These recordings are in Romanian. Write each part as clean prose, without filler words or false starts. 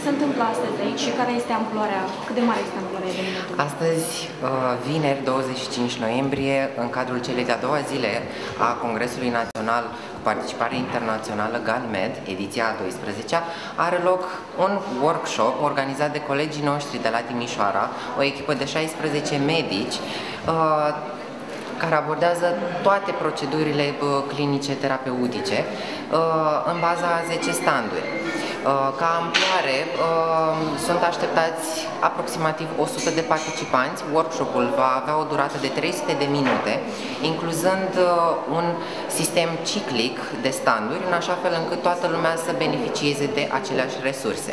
se întâmplă astăzi aici și care este amploarea, cât de mare este amploarea evenimentului? Astăzi, vineri 25 noiembrie, în cadrul celei de-a doua zile a Congresului Național cu Participare Internațională GALMED, ediția a 12-a, are loc un workshop organizat de colegii noștri de la Timișoara, o echipă de 16 medici, care abordează toate procedurile clinice terapeutice în baza a 10 standuri. Ca amploare, sunt așteptați aproximativ 100 de participanți. Workshopul va avea o durată de 300 de minute, incluzând un sistem ciclic de standuri, în așa fel încât toată lumea să beneficieze de aceleași resurse.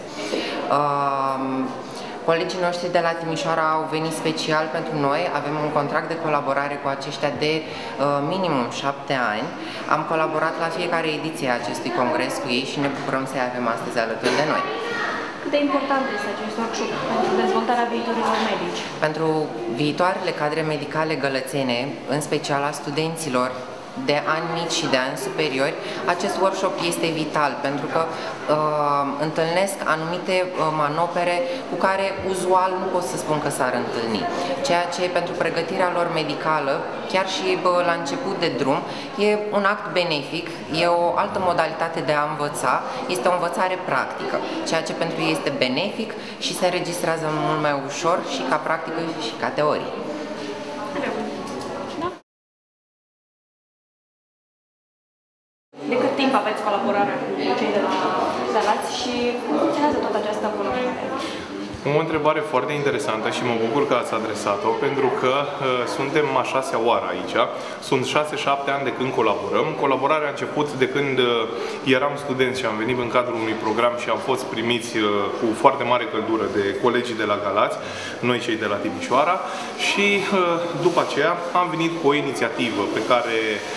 Colegii noștri de la Timișoara au venit special pentru noi, avem un contract de colaborare cu aceștia de minimum 7 ani. Am colaborat la fiecare ediție a acestui congres cu ei și ne bucurăm să-i avem astăzi alături de noi. Cât de important este acest workshop pentru dezvoltarea viitorilor medici? Pentru viitoarele cadre medicale gălățene, în special a studenților de ani mici și de ani superiori, acest workshop este vital pentru că întâlnesc anumite manopere cu care uzual nu pot să spun că s-ar întâlni. Ceea ce pentru pregătirea lor medicală, chiar și la început de drum, e un act benefic, e o altă modalitate de a învăța, este o învățare practică, ceea ce pentru ei este benefic și se înregistrează mult mai ușor și ca practică și ca teorie. De cât timp aveți colaborare cu cei de la Galați și cum funcționează toată această colaborare? O întrebare foarte interesantă și mă bucur că ați adresat-o, pentru că suntem a 6-a oară aici. Sunt 6-7 ani de când colaborăm. Colaborarea a început de când eram studenți și am venit în cadrul unui program și am fost primiți cu foarte mare căldură de colegii de la Galați, noi cei de la Timișoara, și după aceea am venit cu o inițiativă pe care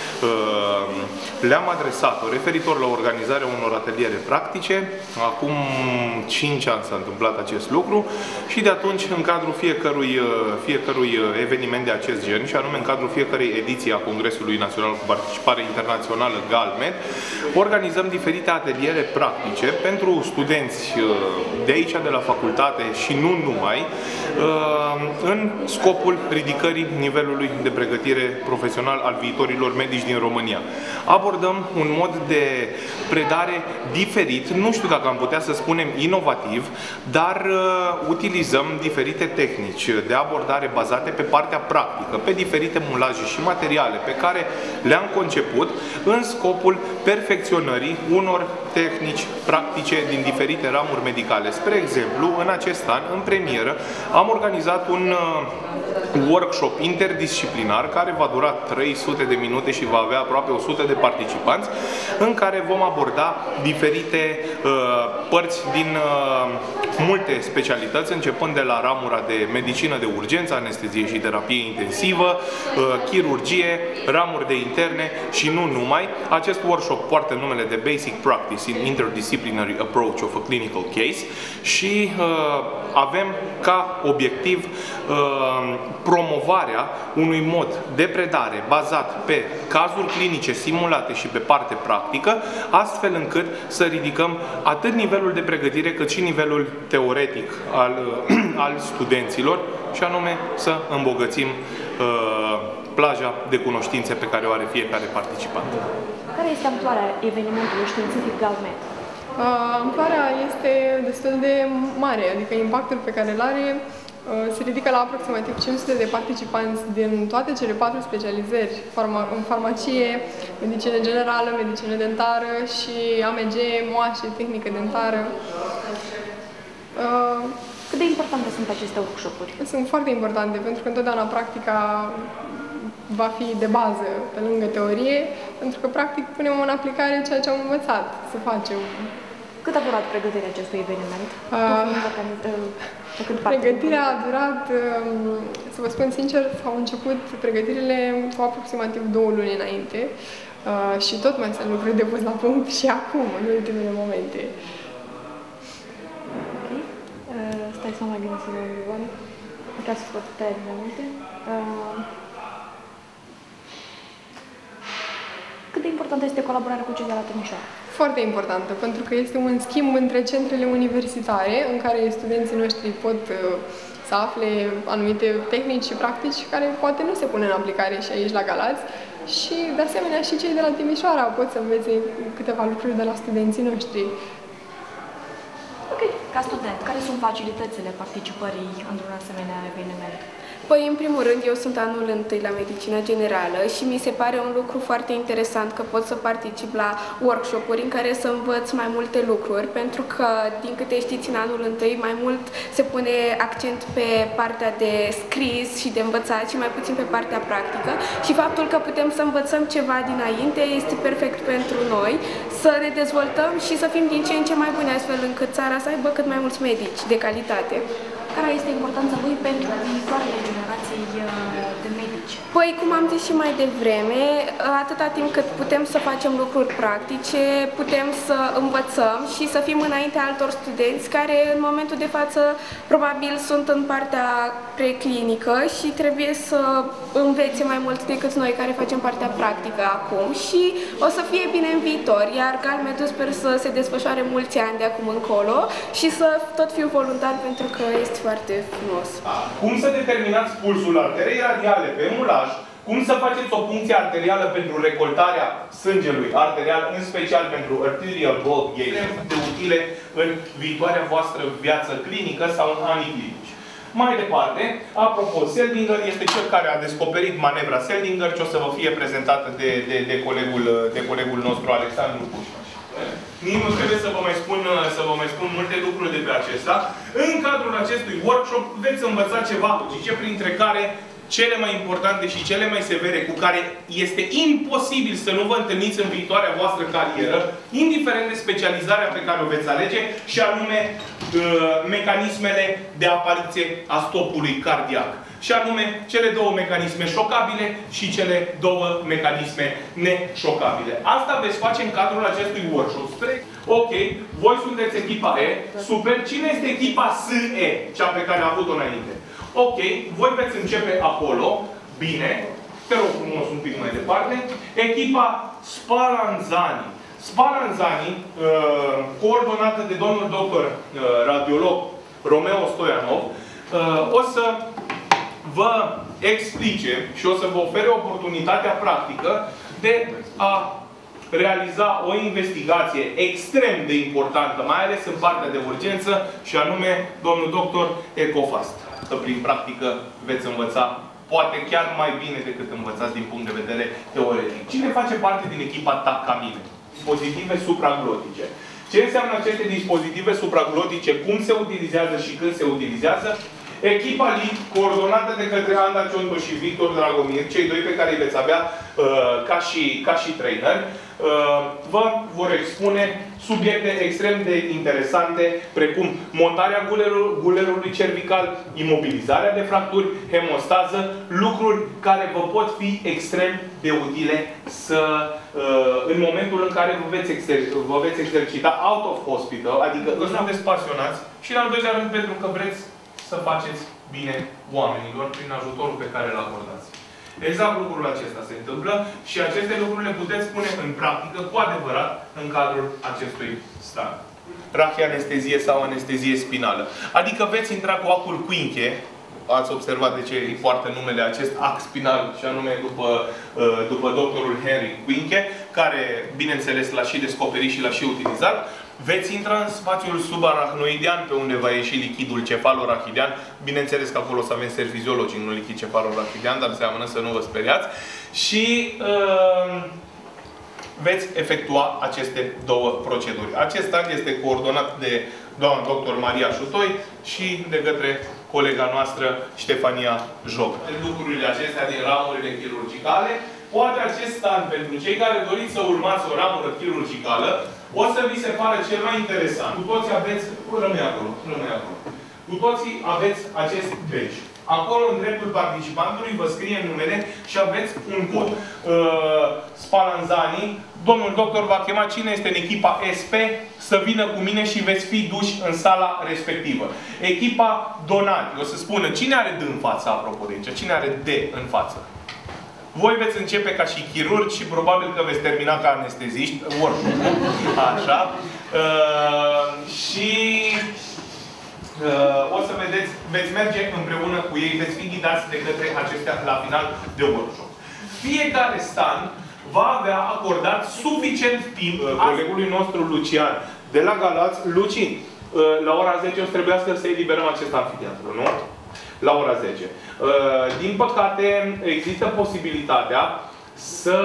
le-am adresat-o referitor la organizarea unor ateliere practice. Acum 5 ani s-a întâmplat acest lucru și de atunci, în cadrul fiecărui eveniment de acest gen, și anume în cadrul fiecărei ediții a Congresului Național cu Participare Internațională GALMED, organizăm diferite ateliere practice pentru studenți de aici, de la facultate și nu numai, în scopul ridicării nivelului de pregătire profesional al viitorilor medici din România. Abordăm un mod de predare diferit, nu știu dacă am putea să spunem inovativ, dar utilizăm diferite tehnici de abordare bazate pe partea practică, pe diferite mulaje și materiale pe care le-am conceput în scopul perfecționării unor tehnici practice din diferite ramuri medicale. Spre exemplu, în acest an, în premieră, am organizat un workshop interdisciplinar care va dura 300 de minute și va avea aproape 100 de participanți, în care vom aborda diferite părți din multe specialități, începând de la ramura de medicină de urgență, anestezie și terapie intensivă, chirurgie, ramuri de interne și nu numai. Acest workshop poartă numele de Basic Practice in Interdisciplinary Approach of a Clinical Case și avem ca obiectiv promovarea unui mod de predare bazat pe cazuri clinice simulate și pe parte practică, astfel încât să ridicăm atât nivelul de pregătire cât și nivelul teoretic al studenților și anume să îmbogățim plaja de cunoștințe pe care o are fiecare participant. Care este amploarea evenimentului științific GALMED? Amploarea este destul de mare, adică impactul pe care îl are se ridică la aproximativ 500 de participanți din toate cele 4 specializări, în farmacie, medicină generală, medicină dentară și AMG, moașe, tehnică dentară. Cât de importante sunt aceste workshop-uri? Sunt foarte importante, pentru că întotdeauna practica va fi de bază pe lângă teorie, pentru că practic punem în aplicare ceea ce am învățat să facem. Cât a durat pregătirea acestui eveniment? Pregătirea a durat, să vă spun sincer, s-au început pregătirile cu aproximativ 2 luni înainte și tot mai sunt lucruri de pus la punct și acum, în ultimele momente. Stai să mă gândesc să mă întrebare. Ca să scot tăieri mai multe. Cât de importantă este colaborarea cu cei de la Timișoara? Foarte importantă, pentru că este un schimb între centrele universitare în care studenții noștri pot să afle anumite tehnici și practici care poate nu se pun în aplicare și aici la Galați și, de asemenea, și cei de la Timișoara pot să învețe câteva lucruri de la studenții noștri. Ok, ca student, care sunt facilitățile participării într-un asemenea eveniment? Păi, în primul rând, eu sunt anul întâi la medicină generală și mi se pare un lucru foarte interesant că pot să particip la workshop-uri în care să învăț mai multe lucruri, pentru că, din câte știți, în anul întâi mai mult se pune accent pe partea de scris și de învățat și mai puțin pe partea practică și faptul că putem să învățăm ceva dinainte este perfect pentru noi, să ne dezvoltăm și să fim din ce în ce mai buni, astfel încât țara să aibă cât mai mulți medici de calitate. Care este importanța lui pentru viitoarele generații de medici? Păi, cum am zis și mai devreme, atâta timp cât putem să facem lucruri practice, putem să învățăm și să fim înainte altor studenți care în momentul de față probabil sunt în partea preclinică și trebuie să învețe mai mult decât noi care facem partea practică acum și o să fie bine în viitor, iar Galmedul sper să se desfășoare mulți ani de acum încolo și să tot fiu voluntar pentru că este foarte frumos. Cum să determinați pulsul arterei radiale pe mulaj, cum să faceți o puncție arterială pentru recoltarea sângelui arterial, în special pentru arterial blood gauge, de utile în viitoarea voastră viață clinică sau în anii clinici. Mai departe, apropo, Seldinger este cel care a descoperit manevra Seldinger, ce o să vă fie prezentată de colegul nostru, Alexandru Pușmaș. Nici nu trebuie să vă mai spun multe lucruri de pe acesta. În cadrul acestui workshop veți învăța ceva, ce printre care cele mai importante și cele mai severe cu care este imposibil să nu vă întâlniți în viitoarea voastră carieră, indiferent de specializarea pe care o veți alege, și anume mecanismele de apariție a stopului cardiac. Și anume cele două mecanisme șocabile și cele două mecanisme neșocabile. Asta veți face în cadrul acestui workshop. Ok, voi sunteți echipa E, super. Cine este echipa SE, cea pe care a avut-o înainte? Ok, voi veți începe acolo. Bine. Te rog frumos un pic mai departe. Echipa Spallanzani. Spallanzani, coordonată de domnul doctor radiolog Romeo Stoianov, o să vă explice și o să vă ofere oportunitatea practică de a realiza o investigație extrem de importantă, mai ales în partea de urgență, și anume domnul doctor Ecofast. Că prin practică veți învăța poate chiar mai bine decât învățați din punct de vedere teoretic. Cine face parte din echipa TACAMINE? Dispozitive supraglotice. Ce înseamnă aceste dispozitive supraglotice? Cum se utilizează și când se utilizează? Echipa LEAD, coordonată de către Anda Cionto și Victor Dragomir, cei doi pe care îi veți avea ca și trainer, vă vor expune subiecte extrem de interesante, precum montarea gulerului cervical, imobilizarea de fracturi, hemostază, lucruri care vă pot fi extrem de utile în momentul în care vă veți exercita out of hospital, adică că sunteți pasionați și, în al doilea rând, pentru că vreți să faceți bine oamenilor prin ajutorul pe care îl acordați. Exact lucrul acesta se întâmplă și aceste lucruri le puteți pune în practică cu adevărat în cadrul acestui stand. Rachianestezie sau anestezie spinală. Adică veți intra cu acul Quinche, ați observat de ce îi poartă numele acest ac spinal, și anume după doctorul Henry Quinche, care, bineînțeles, l-a și descoperit și l-a și utilizat. Veți intra în spațiul subarachnoidean, pe unde va ieși lichidul cefalorachidean. Bineînțeles că acolo o să avem serviziologi, nu lichid cefalorachidean, dar înseamnă să nu vă speriați. Și veți efectua aceste două proceduri. Acest an este coordonat de doamna doctor Maria Șutoi și de către colega noastră Ștefania Joc. Lucrurile acestea din ramurile chirurgicale, poate acest an, pentru cei care doriți să urmați o ramură chirurgicală, o să vi se pare cel mai interesant. Cu toții aveți... Rămâi acolo. Cu toții aveți acest badge. Acolo, în dreptul participantului, vă scrie numele și aveți un cod. Spallanzani, domnul doctor va chema cine este în echipa SP să vină cu mine și veți fi duși în sala respectivă. Echipa Donati o să spună cine are D în față, apropo de aici. Cine are D în față? Voi veți începe ca și chirurgi și probabil că veți termina ca anesteziști, workshop-ul, așa. Și o să vedeți, veți merge împreună cu ei, veți fi ghidați de către acestea la final de workshop. Fiecare stand va avea acordat suficient timp colegului nostru Lucian de la Galați. Luci, la ora 10 o să trebuiască să eliberăm acest amfiteatru, nu? La ora 10. Din păcate, există posibilitatea să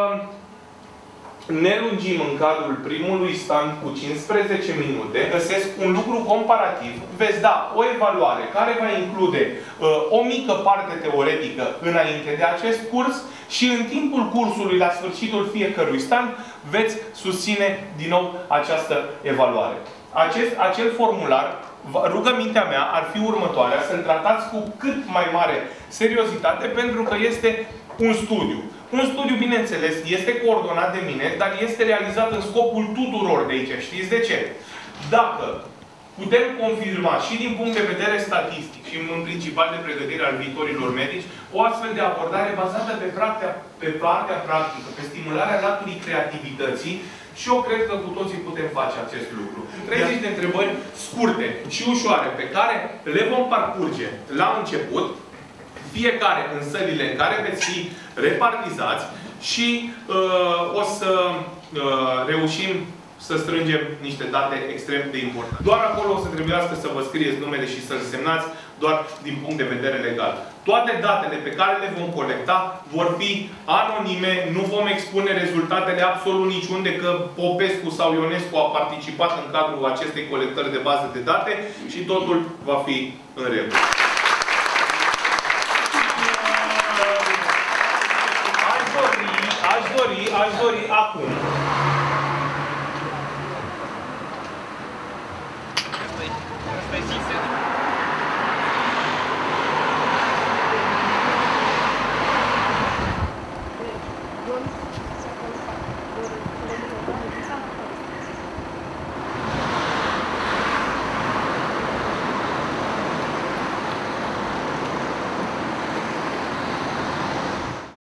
ne lungim în cadrul primului stand cu 15 minute, găsesc un lucru comparativ, veți da o evaluare care va include o mică parte teoretică înainte de acest curs și în timpul cursului, la sfârșitul fiecărui stand, veți susține din nou această evaluare. Acel formular, rugămintea mea ar fi următoarea, să-l tratați cu cât mai mare seriozitate, pentru că este un studiu. Un studiu, bineînțeles, este coordonat de mine, dar este realizat în scopul tuturor de aici. Știți de ce? Dacă putem confirma și din punct de vedere statistic și în principal de pregătire al viitorilor medici, o astfel de abordare bazată pe partea practică, pe stimularea latului creativității, și eu cred că cu toții putem face acest lucru. 30 de întrebări scurte și ușoare pe care le vom parcurge la început, fiecare în sălile în care veți fi repartizați și o să reușim să strângem niște date extrem de importante. Doar acolo o să trebuiască să vă scrieți numele și să-l semnați doar din punct de vedere legal. Toate datele pe care le vom colecta vor fi anonime, nu vom expune rezultatele absolut niciunde că Popescu sau Ionescu a participat în cadrul acestei colectări de baze de date și totul va fi în regulă. Aș dori acum